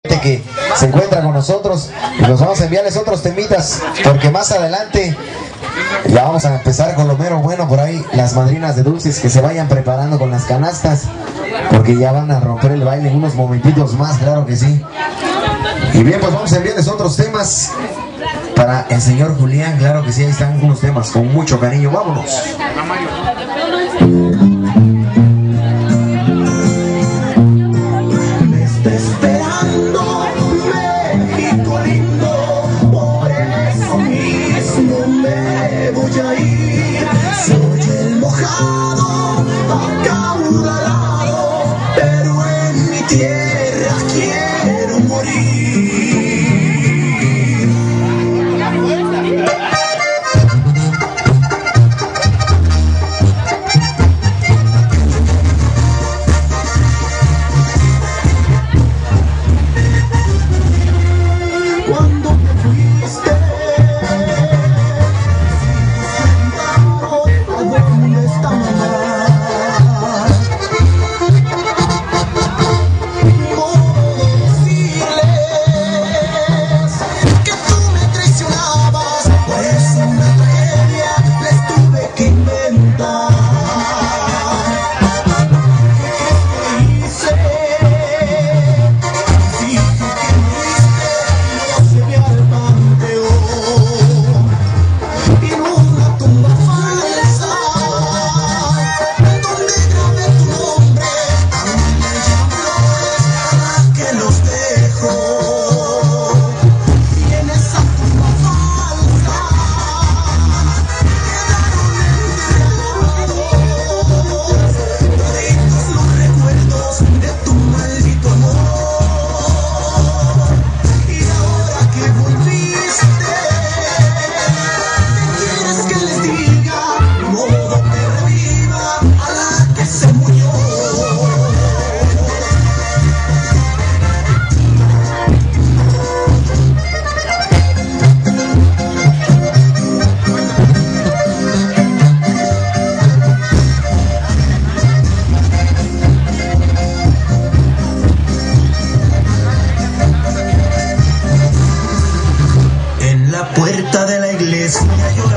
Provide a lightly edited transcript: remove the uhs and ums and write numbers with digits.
Que se encuentra con nosotros y nos vamos a enviarles otros temitas porque más adelante ya vamos a empezar con lo mero bueno. Por ahí las madrinas de dulces que se vayan preparando con las canastas porque ya van a romper el baile en unos momentitos más, claro que sí. Y bien, pues vamos a enviarles otros temas para el señor Julián, claro que sí, ahí están unos temas con mucho cariño. Vámonos. Soy el mojado, acaudalado, pero en mi tierra quiero morir. Cuando te fuiste, ¿dónde está mamá? ¿Cómo decirles que tú me traicionabas? Pues una tragedia les tuve que inventar. ¿Qué hice? Dije que moriste, no se ve al panteón. Y en una tumba falsa donde grabé tu nombre, aún me llevan flores cada que los dejo. Y en esa tumba falsa quedaron enterrados toditos los recuerdos de tu maldito amor. Y ahora que volviste, ¿quieres que les diga? Ni modo que reviva a la que se murió. En la puerta de la iglesia yo